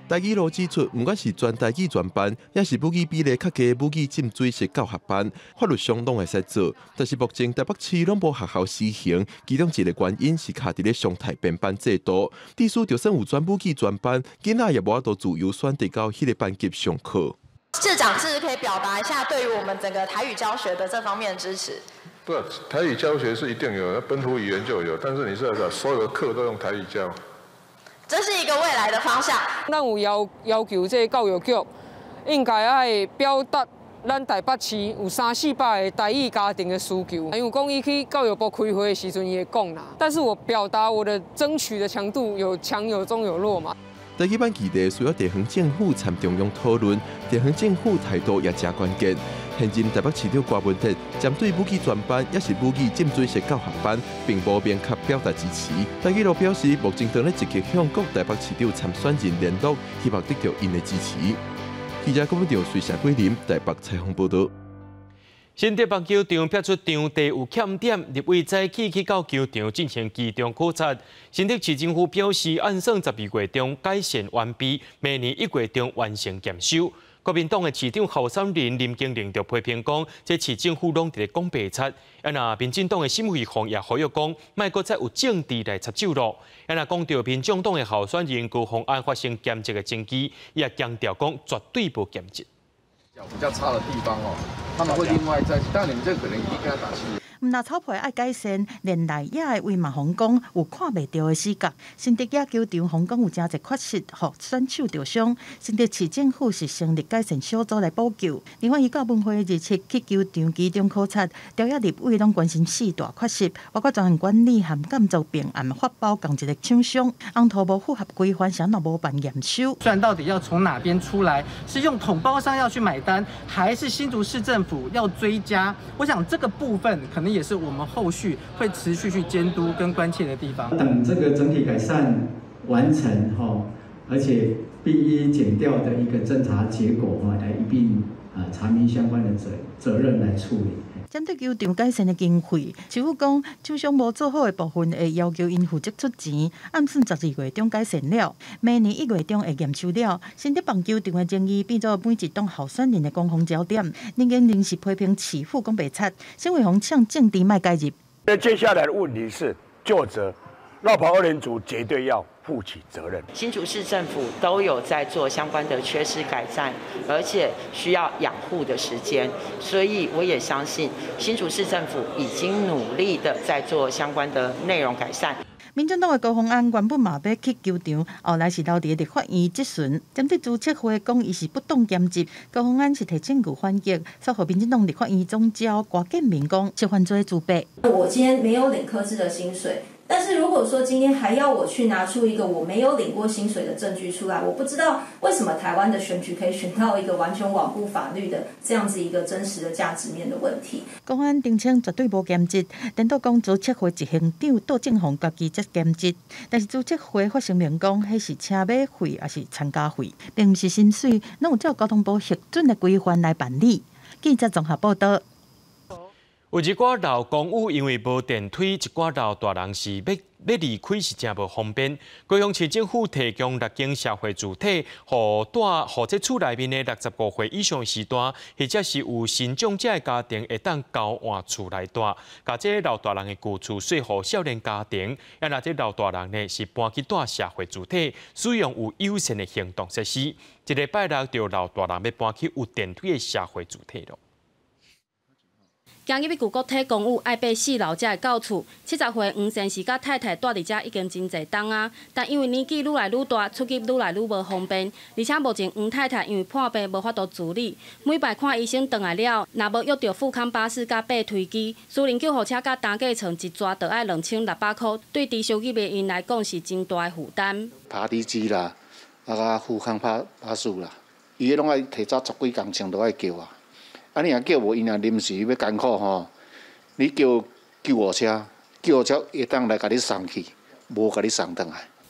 台语路指出，不管是全台语专班，也是母语比例较低母语浸水式教学班，法律上拢会使做。但是目前台北市拢无学校施行，其中一个原因是卡伫咧常态编班制度。地书就算有全母语专班，囡仔也无法度自由选择到迄个班级上课。 市长是不是可以表达一下对于我们整个台语教学的这方面的支持？ 不，台语教学是一定有，本土语言就有，但是你是要把所有的课都用台语教。 这是一个未来的方向。 咱有要要求这教育局应该爱表达咱台北市有三四百个台语家庭的需求。因为讲伊去教育部开会的时阵，伊会讲啦。但是我表达我的争取的强度有强有中有弱嘛。 台语班议题需要地方政府参中央讨论，地方政府态度也真关键。现任台北市长郭文哲针对母语专班也是母语浸水式教学班，并无明确表达支持。台语路表示，目前正在积极向各台北市长参选人联络，希望得到因的支持。记者郭文长随社桂林台北采访报道。新竹棒球场撇出场地有欠点，立委早起去到球场进行集中考察。新竹市政府表示，按算十二月中改善完毕，明年一月中完成检修。国民党的市长候选人林经玲就批评讲，这市政府拢伫咧讲白贼。啊那民进党的新会红也呼吁讲，莫搁再有政治来插手咯。啊那讲到民进党的候选人高虹安发生兼职的证据，也强调讲绝对无兼职。 比较差的地方哦，他们会另外再，但你们这可能已经跟他打气。 毋那草皮爱改善，连内野的为嘛红讲有看袂到的死角。新竹野球场红讲有真侪缺失，互选手受伤。新竹市政府是成立改善小组来补救。另外，伊到文会日前去球场集中考察，朝野立委拢关心四大缺失，包括专案管理和监督并案发包共一个厂商，红土无符合规范，啥都无办验收。 算到底要从哪边出来？是用统包商要去买单，还是新竹市政府要追加？我想这个部分可能也是我们后续会持续去监督跟关切的地方。 等这个整体改善完成哈，而且并依检调的一个侦查结果哈，来一并啊查明相关的责责任来处理。 针对球场改善的经费，市府讲厂商无做好的部分会要求因负责出钱，暗算十二月中改善了，明年一月中会验收了。新竹棒球场的争议变做每一党候选人的攻防焦点。林经玲是批评市府讲白贼，新会红呛政敌卖介入。 那接下来的问题是究责，绕跑二人组绝对要负起责任。 新竹市政府都有在做相关的缺失改善，而且需要养护的时间，所以我也相信新竹市政府已经努力的在做相关的内容改善。 民进党的高虹安原本嘛要去球场，后来是留伫立法院质询，针对朱彻辉讲伊是不当兼职，高虹安是提证据反击，稍后民进党立法院总召郭建民讲是犯罪自白。 我今天没有领科制的薪水。但是如果说今天还要我去拿出一个我没有领过薪水的证据出来，我不知道为什么台湾的选举可以选到一个完全罔顾法律的这样子一个真实的价值面的问题。 公安澄清绝对无兼职，领导讲朱彻辉一行长杜正宏家己才兼职，但是朱彻辉发声明讲，迄是车马费还是参加费，并不是薪水，拢有照交通部核准的规范来办理。记者综合报道。 有一寡老公寓因为无电梯，一寡老大人是要要离开是真无方便。高雄市政府提供六间社会主体，互住互这厝内面的六十五岁以上时段，或者是有新长者的家庭，会当交换厝来住，甲这老大人的旧厝说互少年家庭。也若这老大人呢是搬去住社会主体，使用有优先的行动设施。一礼拜六就老大人要搬去有电梯的社会主体咯。 今日要旧国体公寓爱爬四楼才会到厝。七十岁黄先生甲太太住伫遮已经真侪冬啊，但因为年纪愈来愈大，出入愈来愈无方便，而且目前黄太太因为破病无法度自理，每摆看医生回来了，若无约着富康巴士甲爬推机，私人救护车甲担架床一抓就要两千六百块，对低收入的因来讲是真大的负担。 爬地机啦，啊甲富康巴巴士啦，伊个拢爱提早十几工程都爱叫啊。啊！你若叫无，因若临时要艰苦吼，你叫救护车，救护车会当来甲你送去，无甲你送转来。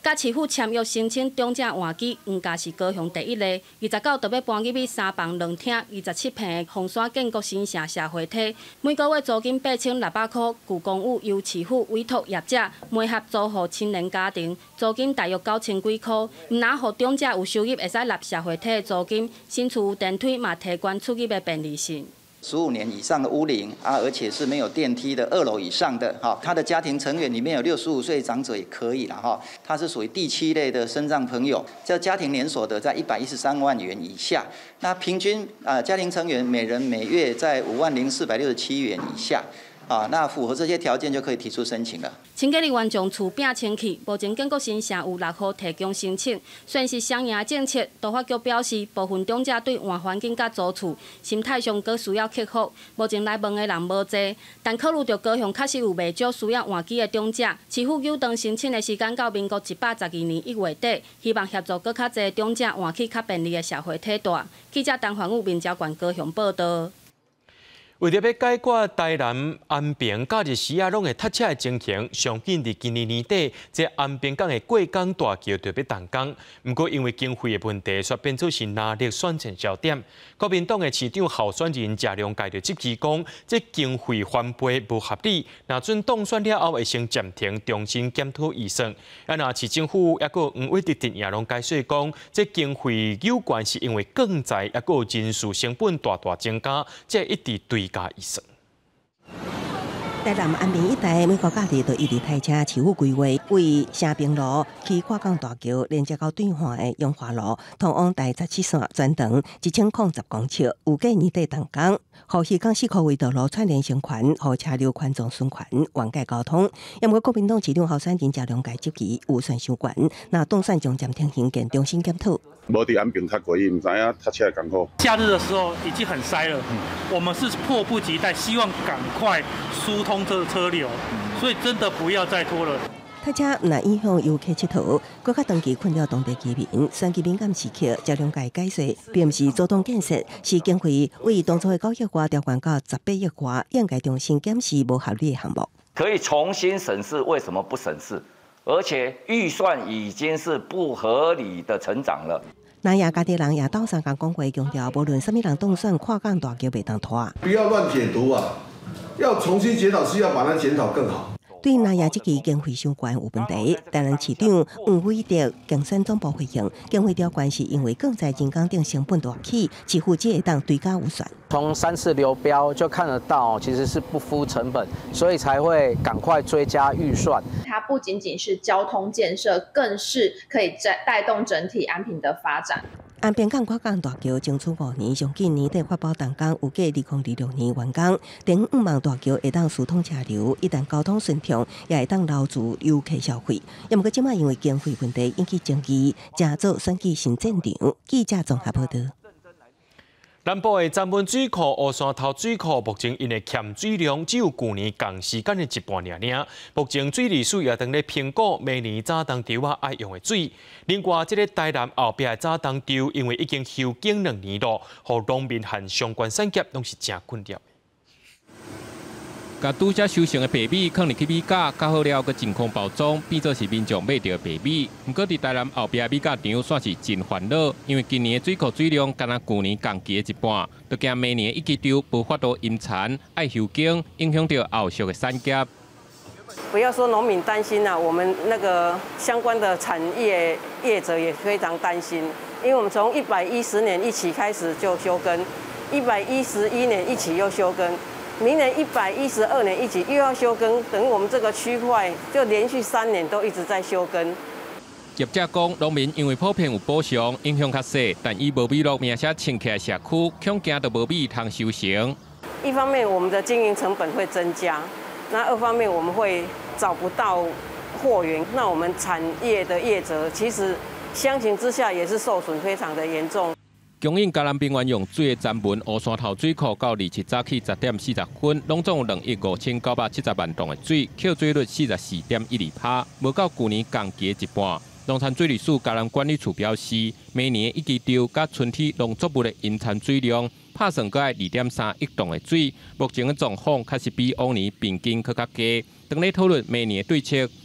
甲市府签约申请中正换机，黄家是高雄第一例。二十九就要搬入去三房两厅、二十七平的红山建国新城社会体，每个月租金八千六百块。旧公寓由市府委托业者每合租户青年家庭，租金大约九千几块。毋若互中介有收入，会使纳社会体的租金。新厝有电梯，嘛提供出入的便利性。 十五年以上的屋龄啊，而且是没有电梯的二楼以上的哈，他的家庭成员里面有六十五岁长者也可以了哈，他是属于第七类的身障朋友，这家庭年所得在一百一十三万元以下，那平均啊家庭成员每人每月在五万零四百六十七元以下。啊，那符合这些条件就可以提出申请了。 清洁人员将厝摒清去，目前建国新城有六户提供申请，算是双赢政策。都发局表示，部分中介对换环境甲租厝心态上阁需要克服。目前来问的人无济，但考虑到高雄确实有袂少需要换机的中介，市府优等申请的时间到民国一百十二年一月底，希望协助阁较侪中介换去较便利的社会体大。记者陈环宇、面交管高雄报道。 为着要解决台南安平假日时啊，拢会塞车的情形，上紧伫今年年底，这安平港的过港大桥就要动工。不过因为经费的问题，却变做是拿力选战焦点。国民党的市长候选人谢龙介就质疑讲，这经费分配不合理，若准当选了后会先暂停，重新检讨预算。啊，若市政府也个黄伟直直也拢解释讲，这经费有关是因为建材也个人事成本大大增加，这一直对。加预算。 台南安平一带每个假日都一直塞车，市府规划为城平路去跨港大桥连接到对岸的永华路，通往台十七线全长一千零十公尺，预计年底动工。互渔港四khu位道路串联成群，互车流宽纵顺群，缓解交通。因为国民党市长候选人谢龙介质疑预算伤悬，那当选将暂停行建重新检讨。 无伫安平塞过，伊唔知影塞车艰苦。 假日的时候已经很塞了，嗯、我们是迫不及待，希望赶快疏通这个车流，嗯、所以真的不要再拖了。 塞车唔影响游客佚佗，国家长期困扰当地居民，选举敏感时刻，谢龙介解释，并不是主动建设，是经费为当初的九亿外调换到十八亿外，应该重新检视无合理的项目。 可以重新审视，为什么不审视？而且预算已经是不合理的成长了。 南亚家己人也斗相共讲话，强调无论什么人当选，跨港大桥袂当拖。 不要乱解读啊！要重新检讨，是要把它检讨更好。 对南亚这期经费相关有问题，担任市长黄伟哲竞选总部回应，经费调关是因为建材人工等成本大起，市府只会当对价预算。 从三次流标就看得到，其实是不敷成本，所以才会赶快追加预算。 它不仅仅是交通建设，更是可以带带动整体安平的发展。 安平港跨港大桥争取五年，上今年底发包动工，预计二零二六年完工。第五望大桥会当疏通车流，一旦交通顺畅，也会当留住游客消费。要么个即卖因为经费问题引起争议，正做选举新战场。记者综合报道。 南部的詹文水库、乌山头水库目前因为欠水量只有去年同时间的一半尔尔。目前水利署也正咧评估明年早冬稻啊爱用的水。另外，这个台南后壁的早冬稻因为已经休耕两年了，互农民和相关产业拢是真困扰。 甲拄则收成的白米放入去米价，较好了，佮真空包装，变做是民众买到白米。不过伫台南后壁米价场算是真烦恼，因为今年的水库水量敢若去年同期的一半，就惊明年一季稻无法度引产，爱休耕，影响到后续的产业。 不要说农民担心啊，我们那个相关的产业业者也非常担心，因为我们从一百一十年一起开始就休耕，一百一十一年一起又休耕。明年一百一十二年一起又要休耕，等于我们这个区块就连续三年都一直在休耕。 业者讲，农民因为普遍有补偿，影响较小，但以无米落名声清起来社区，恐惊到无米通收成。 一方面，我们的经营成本会增加；那二方面，我们会找不到货源。那我们产业的业者，其实相形之下也是受损非常的严重。 供应嘉南平原用水的詹文乌山头水库到二七早起十点四十分，拢总有两亿五千九百七十万吨的水，扣水率四十四点一二趴，无到去年同期的一半。农产水利署嘉南管理处表示，明年一季稻甲春天农作物的引产水量，拍算搁爱二点三亿吨的水，目前的状况确实比往年平均搁较低。当咧讨论明年的对策，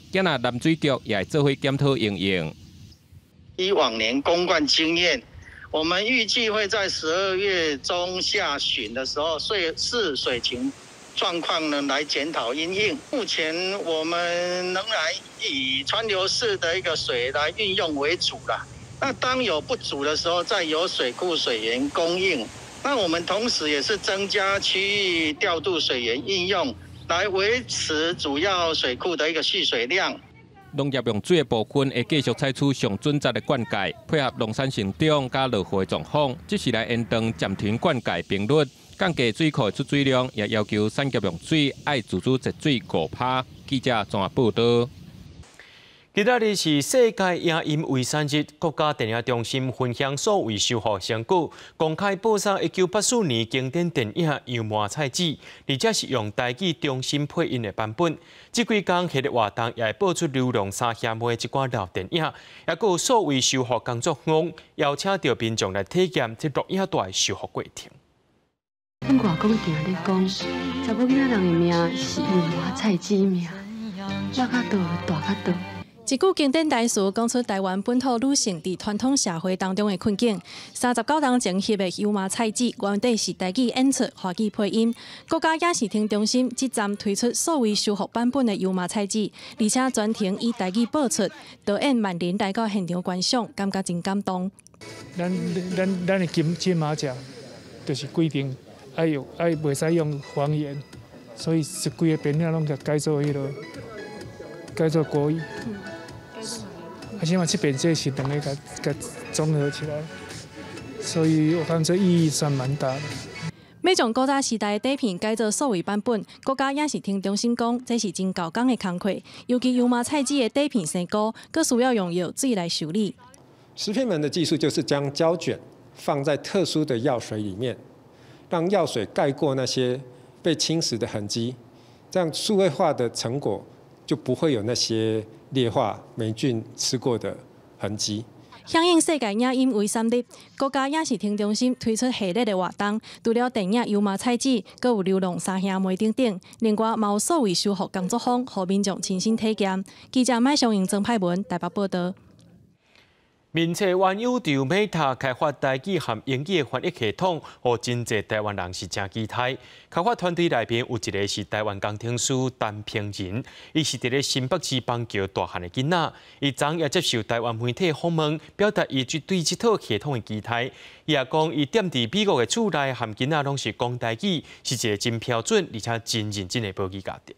今仔南水局也做伙检讨应用。 以往年公灌经验，我们预计会在十二月中下旬的时候，水视水情状况呢来检讨因应。目前我们仍然以川流式的一个水来运用为主啦。那当有不足的时候，再由水库水源供应。那我们同时也是增加区域调度水源应用，来维持主要水库的一个蓄水量。 农业用水的部分会继续采取上准则的灌溉，配合农产成长加落雨的状况，即时来延长暂停灌溉频率，降低水库的出水量，也要求产业用水爱自主节水五趴。记者综合报道。今仔日是世界影音遗产日，国家电影中心分享所谓修复成果，公开播送一九八四年经典电影《油麻菜籽》，而且是用台语中心配音的版本。这几天系列活动也播出《流浪三兄妹》一寡老电影，也有所谓修复工作坊，邀请到民众来体验这录影带修复过程。 阮外公定咧讲，查某囡仔人的命是油麻菜籽命，落较倒大较倒。 一句经典台词讲出台湾本土女性伫传统社会当中的困境。三十九人前翕的油麻菜籽，原底是台语演出、华语配音。国家影视厅中心即站推出所谓修复版本的油麻菜籽，而且全程以台语播出。导演万林来到现场观赏，感觉真感动。 咱咱咱的金金马奖就是规定爱用爱袂使用方言，所以一规个片仔拢甲改做迄落改做国语。而且嘛，这边这是两个甲甲综合起来，所以我看这意义算蛮大的。 要将古早时代的底片改做数位版本，国家影视厅中心讲，这是真高工的工课。尤其油麻菜籽的底片生菇，更需要用药水来处理。 石片门的技术就是将胶卷放在特殊的药水里面，让药水盖过那些被侵蚀的痕迹，这样数位化的成果就不会有那些劣化霉菌吃过的痕迹。 响应世界影音遗产日，国家影视厅中心推出系列的活动，除了电影《油麻菜籽》，更有《流浪三兄妹》等等。另外，嘛有所谓修复工作坊，让民众亲身体验。记者麦尚英、曾派文台北报道。 面册原有由 Meta 开发台语和英语的翻译系统，和真侪台湾人是真期待。开发团队内面有一个是台湾工程师陈平仁，伊是伫咧新北市邦桥大汉的囡仔，伊昨也接受台湾媒体访问，表达伊对这套系统的期待。伊也讲，伊踮伫美国的厝内，和囡仔拢是讲台语，是一个真标准而且真认真的保育家庭。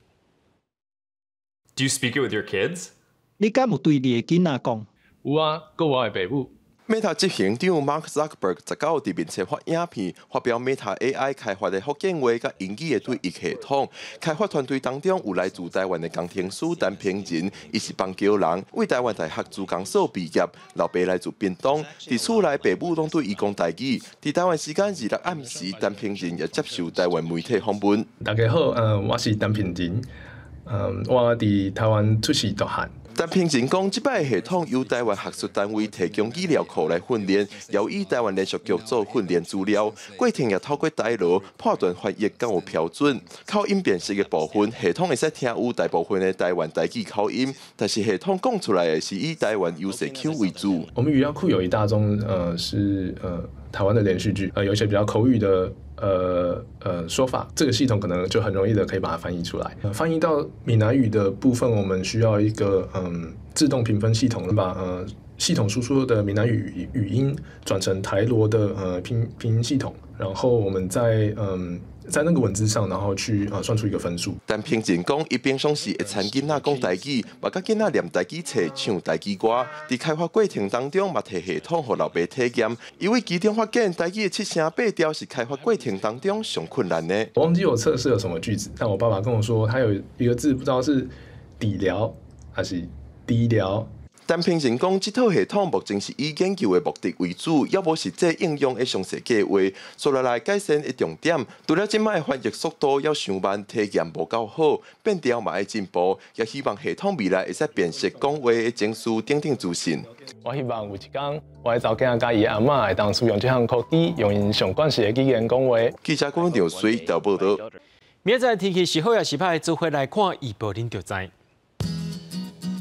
Do you speak it with your kids? 你敢有对你的囡仔讲？ 有啊，佮我的爸母。 Meta 执行长 Mark Zuckerberg 十九伫面册发影片，发表 Meta A I 开发的福建话甲英语的对译系统。开发团队当中有来自台湾的工程师陈平仁，伊是邦桥人，为台湾大学资工所毕业，老爸来自屏东，伫厝内爸母拢对伊讲台语。伫台湾时间二六暗时，陈平仁也接受台湾媒体访问。 大家好，呃，我是陈平仁，嗯，我伫台湾出世大汉。 陈平仁讲，即摆系统由台湾学术单位提供资料库来训练，由以台湾连续局做训练资料，过程也透过台罗判断翻译敢有标准。口音辨识的部分，系统会使听有大部分的台湾台语口音，但是系统讲出来的是以台湾优势 Q 为主。 我们语料库有一大宗，呃，是呃台湾的连续剧，呃，有一些比较口语的。呃呃，说法，这个系统可能就很容易的可以把它翻译出来。呃、翻译到闽南语的部分，我们需要一个嗯自动评分系统，把呃系统输出的闽南语语音转成台罗的呃拼拼音系统，然后我们在嗯。在那个文字上，然后去呃算出一个分数。 但平仁讲，伊平常时会参囡仔讲台语，嘛甲囡仔念台语册、唱台语歌。伫开发过程当中，嘛摕系统互老爸体验。因为其中发现台语的七声八调是开发过程当中上困难的。 我忘记我测试了什么句子，但我爸爸跟我说，他有一个字不知道是底疗还是低疗。 陈平仁讲，这套系统目前是以研究的目的为主，要无实际应用的详细计划。说落来改善的重点，除了今摆翻译速度要上慢，体验无够好，变调嘛要进步，也希望系统未来会使辨识讲话的情绪等等资讯。 我希望有一天，我的查囝甲伊阿嬷会当使用这项科技，用因上惯势的语言讲话。 记者郭文条随导报道。 明仔载天气是好也是歹，做回来看预报恁就知。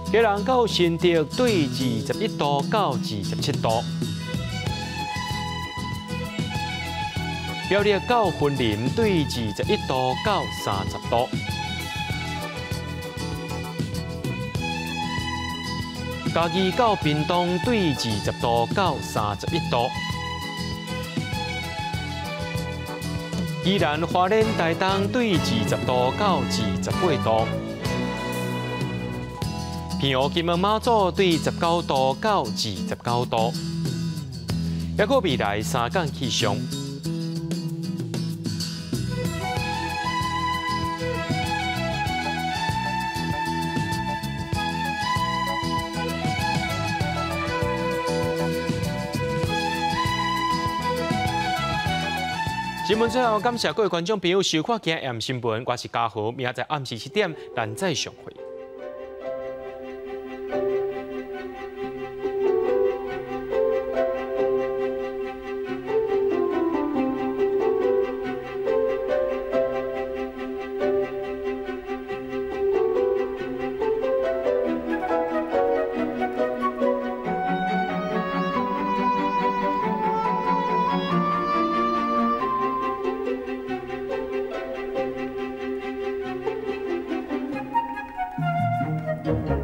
基隆到新竹对二十一度到二十七度。苗栗到云林对二十一度到三十度。嘉义到屏东对二十度到三十一度。宜兰花莲台东对二十度到二十八度。平湖金门马祖对十九度到二十九度。还有未来三天气象。新闻最后，感谢各位观众朋友收看今日 M 新闻，我是嘉豪，明仔载暗时七点咱再相会。 Thank you.